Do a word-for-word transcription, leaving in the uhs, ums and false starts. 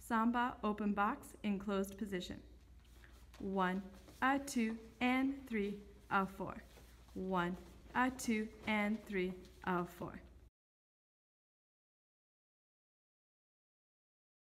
Samba Open Box in closed position. One, a two, and three, a four. One, a two, and three, a four.